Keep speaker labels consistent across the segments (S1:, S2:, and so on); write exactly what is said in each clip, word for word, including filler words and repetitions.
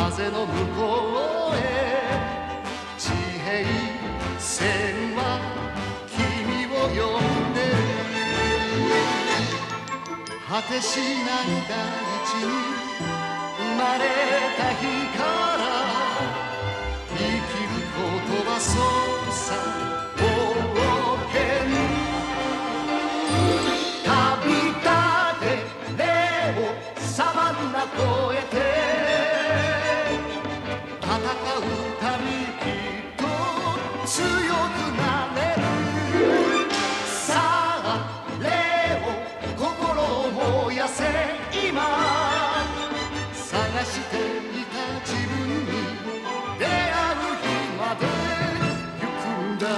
S1: 風の向こうへ地平線は君を呼んでる果てしない大地に生まれた日から生きることはそうさ冒険旅立てレオサバンナ越えて戦うたびきっと強くなれるさあレオ心を燃やせ今探していた自分に出会う日まで行くんだ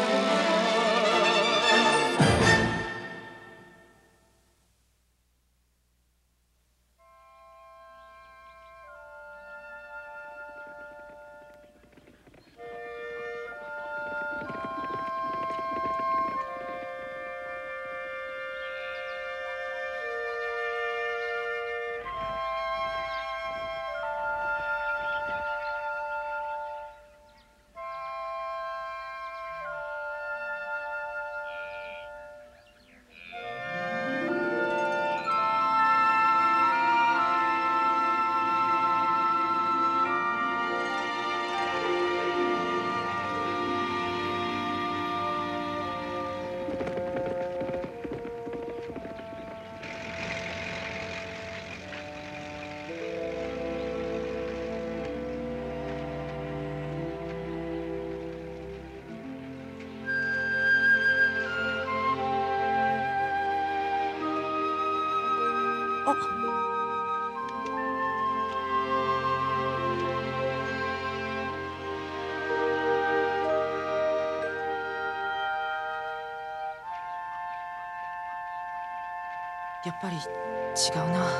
S2: やっぱり違うな。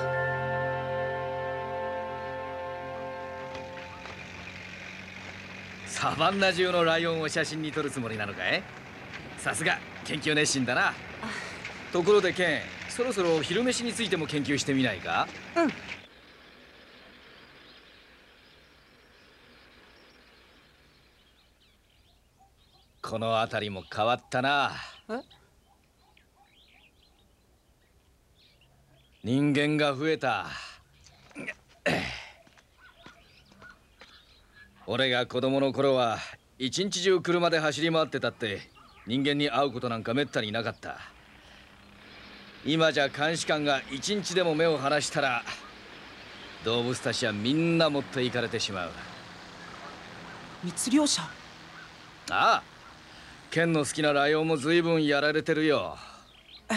S3: サバンナ中のライオンを写真に撮るつもりなのかい？さすが研究熱心だな。ところでケン、そろそろ昼飯についても研究してみないか？
S2: うん。
S3: この辺りも変わったな。
S2: え？
S3: 人間が増えた。俺が子供の頃は一日中車で走り回ってたって人間に会うことなんかめったになかった。今じゃ監視官が一日でも目を離したら動物たちはみんな持っていかれてしまう。
S2: 密猟者？
S3: ああ、ケンの好きなライオンも随分やられてるよ。
S2: え？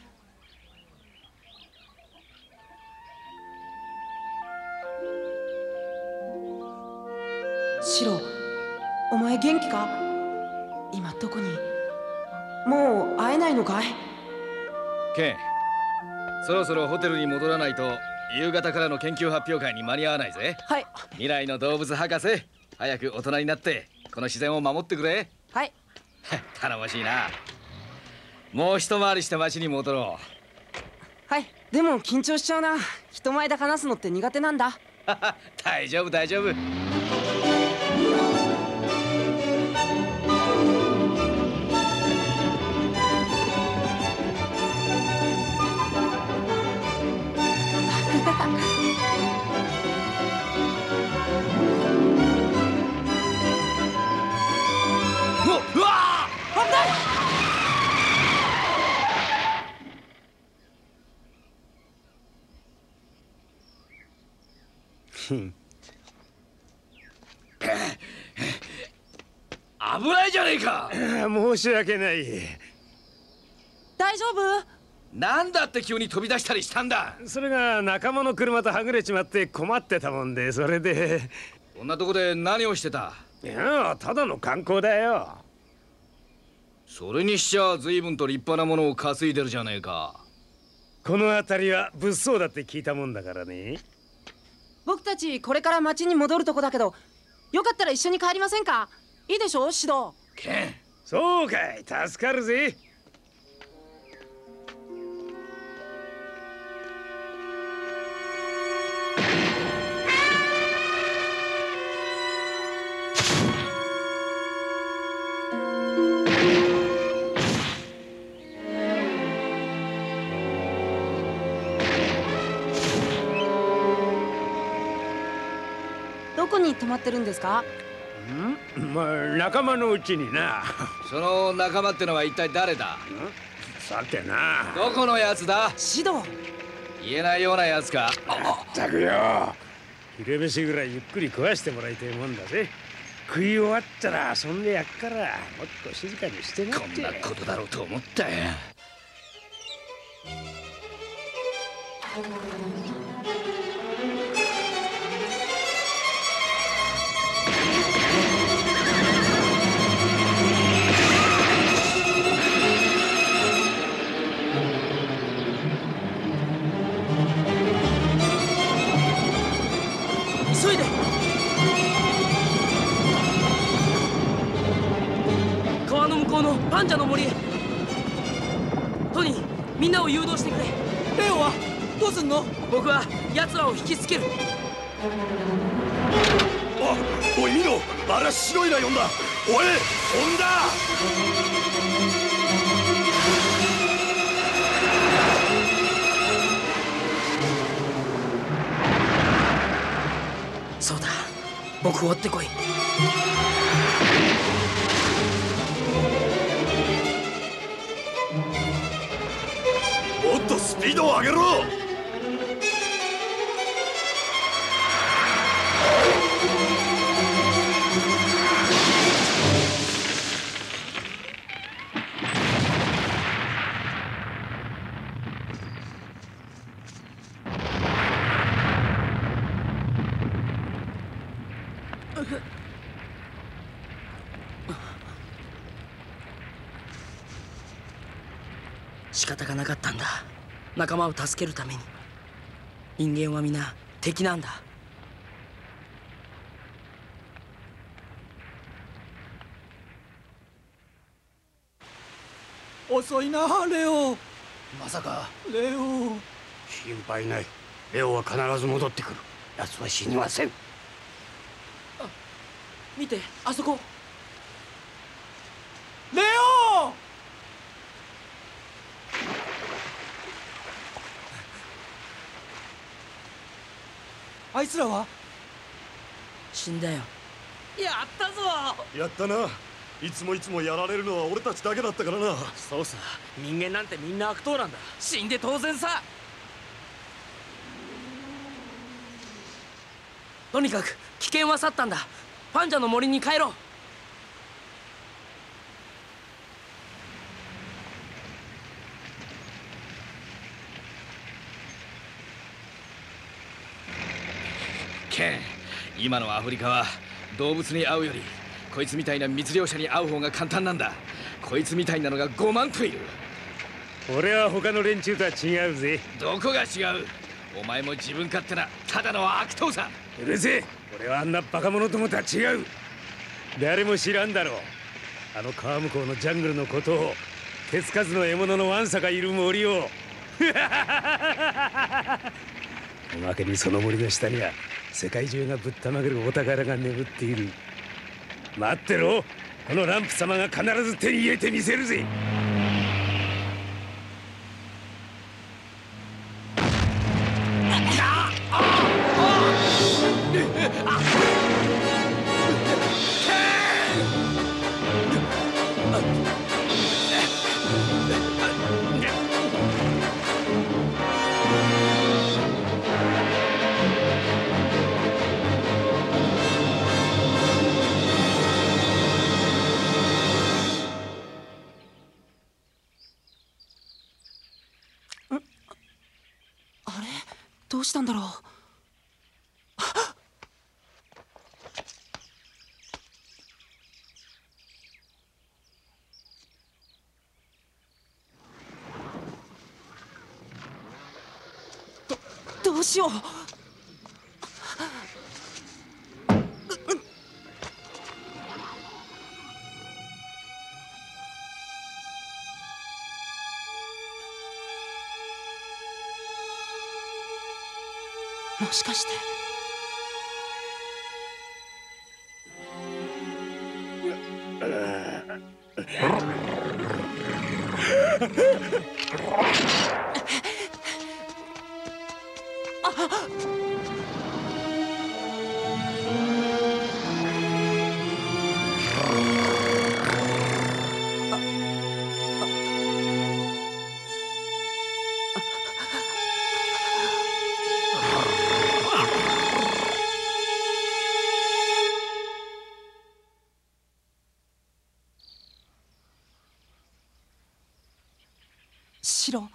S2: シロ、お前元気か？今どこに？もう会えないのかい？
S3: ケン、そろそろホテルに戻らないと夕方からの研究発表会に間に合わないぜ。
S2: はい。
S3: 未来の動物博士、早く大人になってこの自然を守ってくれ。
S2: はい。
S3: 頼もしいな。もう一回りして町に戻ろ
S2: う。はい。でも緊張しちゃうな。人前で話すのって苦手なんだ。
S3: 大丈夫大丈夫。うわあ！
S2: 危ない！
S3: 危ないじゃねえか。
S4: 申し訳ない。
S2: 大丈夫？
S3: なんだって急に飛び出したりしたんだ。
S4: それが仲間の車とはぐれちまって困ってたもんで、それで。
S3: こんなとこで何をしてた？
S4: いや、ただの観光だよ。
S3: それにしちゃ随分と立派なものを担いでるじゃねえか。
S4: この辺りは物騒だって聞いたもんだからね。
S2: 僕たちこれから町に戻るとこだけど、よかったら一緒に帰りませんか？いいでしょ、シド。
S3: ケン。
S4: そうかい、助かるぜ。
S2: どこに泊まってるんですか？
S4: んまあ仲間のうちにな。
S3: その仲間ってのは一体誰だ？
S4: さてな。
S3: どこのやつだ？
S2: 指導。
S3: 言えないようなやつか。
S4: ったくよ。昼飯ぐらいゆっくり食わしてもらいたいもんだぜ。食い終わったら遊んでやっからもっと静かにしてなって。
S3: こんなことだろうと思ったよ。
S2: 急いで。川の向こうのパンジャの森へ。トニー、みんなを誘導してくれ。レオはどうすんの？僕は奴らを引きつける。
S5: おおい見ろ、あれは白いライオンだ。おい飛んだ。
S2: そうだ、僕を追ってこい。
S5: もっとスピードを上げろ。
S6: 仕方がなかったんだ。仲間を助けるために。人間は皆敵なんだ。
S7: 遅いなレオ。
S5: まさか。
S7: レオ。
S4: 心配ない。レオは必ず戻ってくる。奴は死にません。
S6: 見て、あそこ。
S7: レオ。あいつらは
S6: 死んだよ。やったぞ。
S5: やったな。いつもいつもやられるのは俺たちだけだったからな。
S6: そうさ、人間なんてみんな悪党なんだ。死んで当然さ。とにかく危険は去ったんだ。パンジャの森に帰ろう。
S3: ケン、今のアフリカは動物に会うよりこいつみたいな密猟者に会う方が簡単なんだ。こいつみたいなのがごまんといる。
S4: 俺は他の連中とは違うぜ。
S3: どこが違う？お前も自分勝手なただの悪党さ。
S4: うるせえ。俺はあんなバカ者どもとは違う。誰も知らんだろう。あの川向こうのジャングルのことを、手つかずの獲物のワンサがいる森を。おまけにその森の下には世界中がぶったまげるお宝が眠っている。待ってろ。このランプ様が必ず手に入れてみせるぜ。
S2: どうしたんだろう。ど、どうしよう。もしかしてあっ
S7: シロ。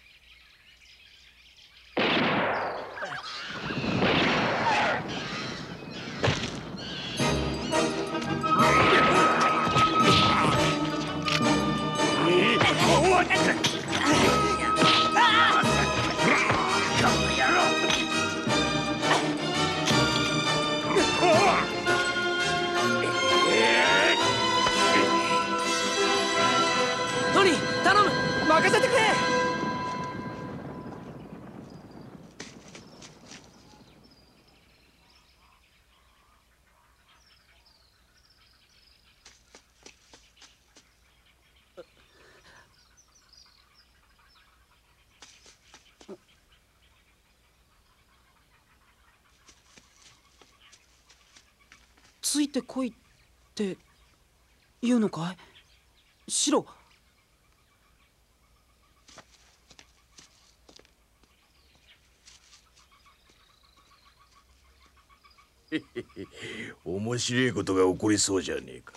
S2: トニー、頼む。
S7: 任せてくれ。ついてこいって言うのかい、シロ。
S5: 面白いことが起こりそうじゃねえか。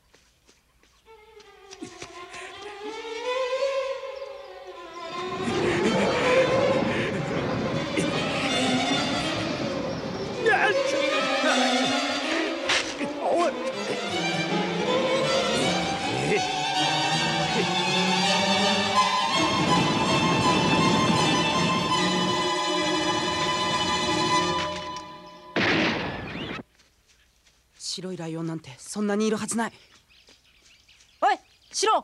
S7: 白いライオンなんてそんなにいるはずない。おい、シロ。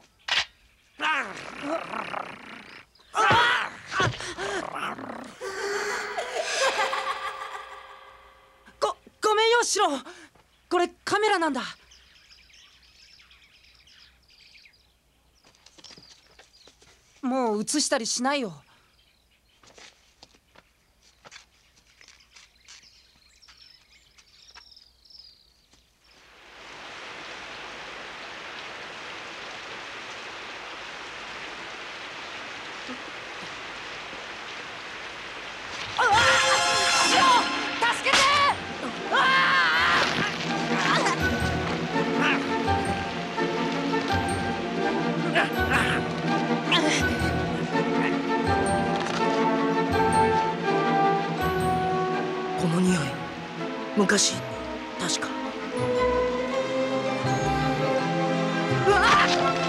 S7: ご、ごめんよシロ。これカメラなんだ。もう映したりしないよ。
S6: この匂い、昔確か。うわっ！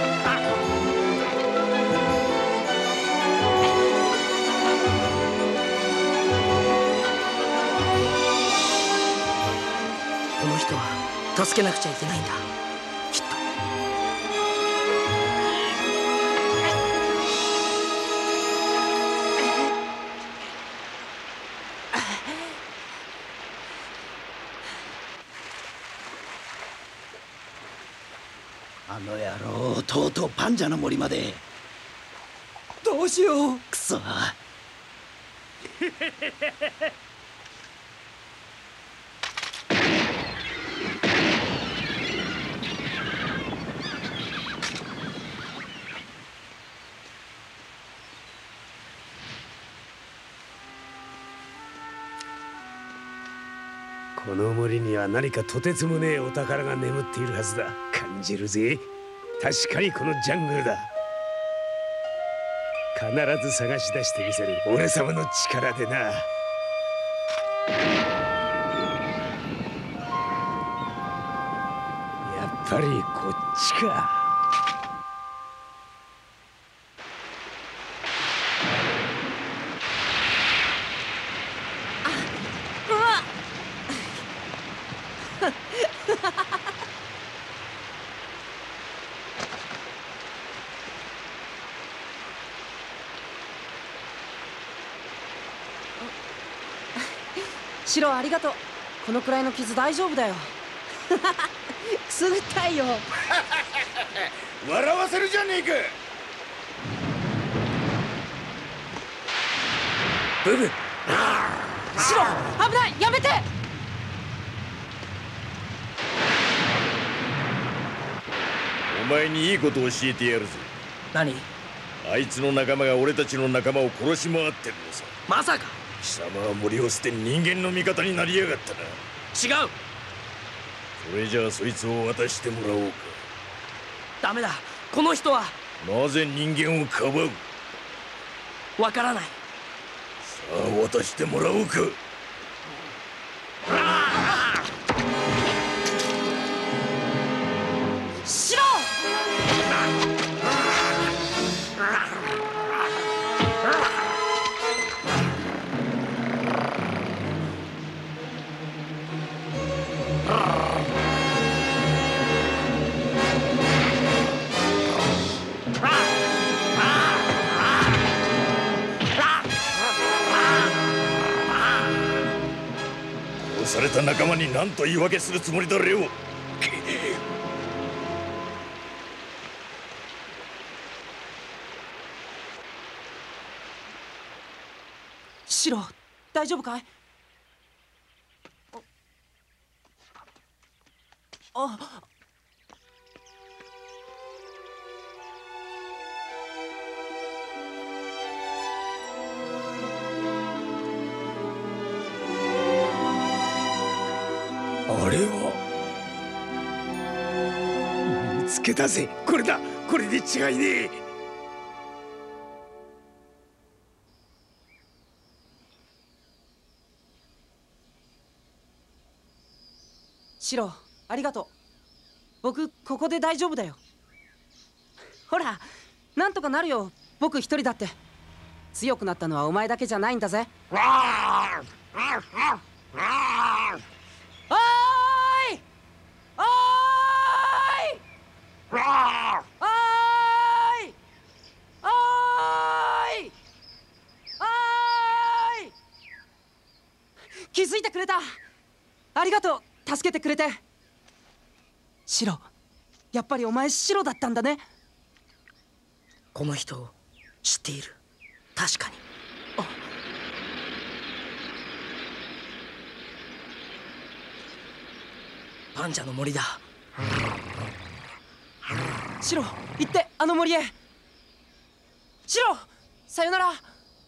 S6: この人は助けなくちゃいけないんだ、きっと。
S8: あの野郎、とうとうパンジャの森まで。
S7: どうしよう。
S8: くそ。
S4: この森には何かとてつもねえお宝が眠っているはずだ。感じるぜ。確かにこのジャングルだ。必ず探し出してみせる、俺様の力でな。やっぱりこっちか。
S7: シロ、ありがとう。このくらいの傷大丈夫だよ。くすぐったいよ。
S5: 笑わせるじゃねえか。
S4: ブブ。
S7: シロ、危ない、やめて。
S5: お前にいいことを教えてやるぜ。
S6: 何？
S5: あいつの仲間が俺たちの仲間を殺し回ってるのさ。
S6: まさか。
S5: 貴様は森を捨て人間の味方になりやがったな。
S6: 違う。
S5: それじゃあそいつを渡してもらおうか。
S6: ダメだ、この人は。
S5: なぜ人間をかばう？
S2: わからない。
S5: さあ渡してもらおうか。
S7: シロ！
S5: 殺された仲間に何と言い訳するつもりだ、レオ。
S7: シロ、大丈夫かい？ああ。
S4: あれは見つけたぜ。これだ。これで違いねえ。
S7: シロ、ありがとう。僕ここで大丈夫だよ。ほら、なんとかなるよ。僕一人だって。強くなったのはお前だけじゃないんだぜ。おーい！おーい！おーい！おーい！おーい！気づいてくれた。ありがとう。助けてくれて。シロ、やっぱりお前シロだったんだね。
S6: この人を知っている。確かに。パンジャの森だ。
S7: シロ、行ってあの森へ。シロ、さよなら。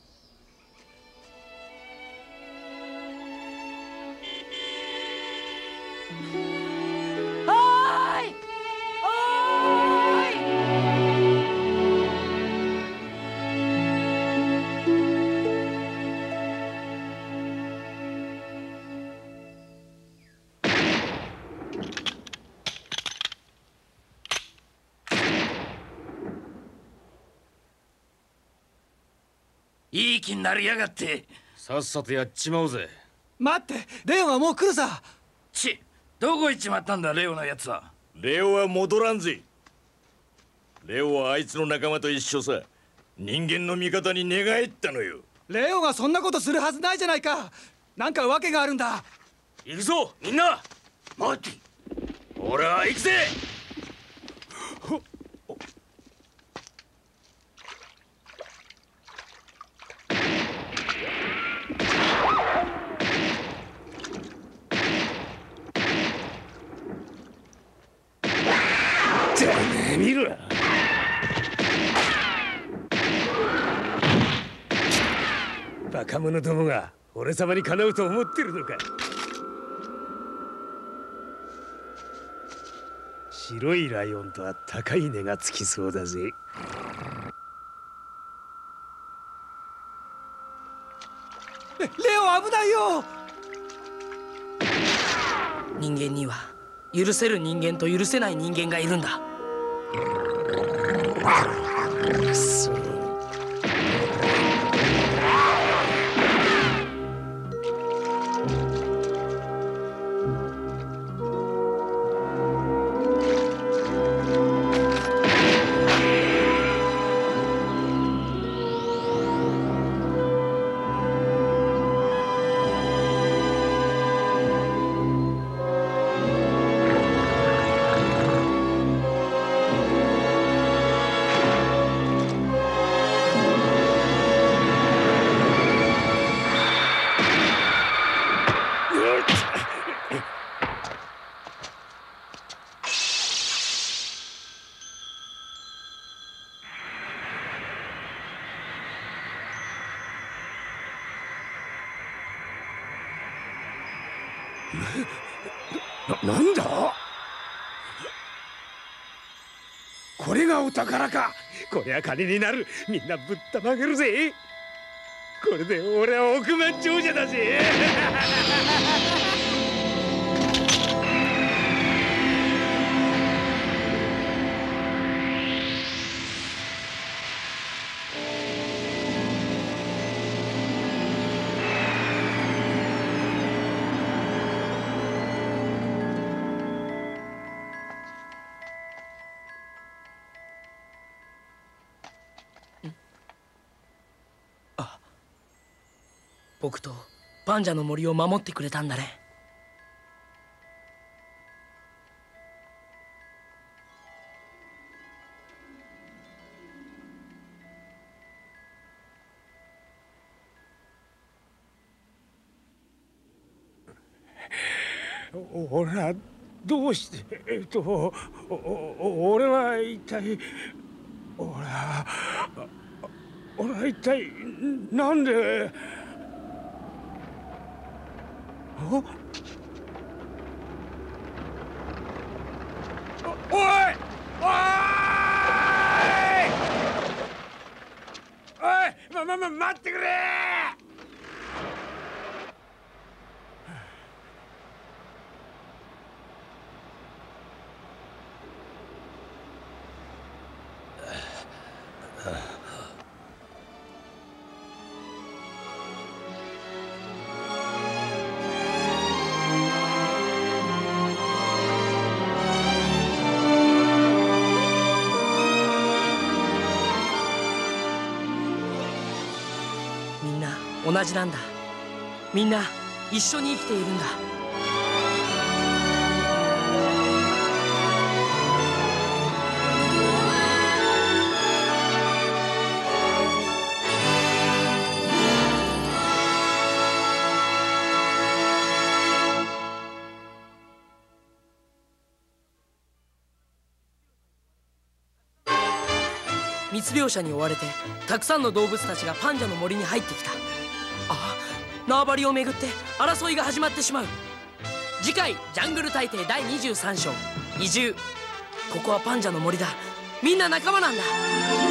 S8: いい気になりやがって。
S3: さっさとやっちまおうぜ。
S9: 待って、レオはもう来るさ。
S8: ち、どこ行っちまったんだ、レオのやつは。
S5: レオは戻らんぜ。レオはあいつの仲間と一緒さ。人間の味方に寝返ったのよ。
S9: レオがそんなことするはずないじゃないか。なんか訳があるんだ。
S8: 行くぞ、みんな。待って。ほら、行くぜ。
S4: 見ろ。バカ者どもが俺様にかなうと思ってるのか。白いライオンとは高い値がつきそうだぜ。
S9: レオ、危ないよ。
S6: 人間には許せる人間と許せない人間がいるんだ。
S4: そう。な、なんだ？これがお宝か。こりゃ金になる。みんなぶったまげるぜ。 これで俺は億万長者だぜ。
S6: 僕とパンジャの森を守ってくれたんだね。
S4: 俺はどうしてえっとおお俺は一体俺は俺は一体なんでおおいおいおいままま待ってくれ。
S6: みんな同じなんだ。みんな一緒に生きているんだ。密猟者に追われてたくさんの動物たちがパンジャの森に入ってきた。あ、縄張りをめぐって争いが始まってしまう。次回「ジャングル大帝だいにじゅうさん章移住」。ここはパンジャの森だ。みんな仲間なんだ。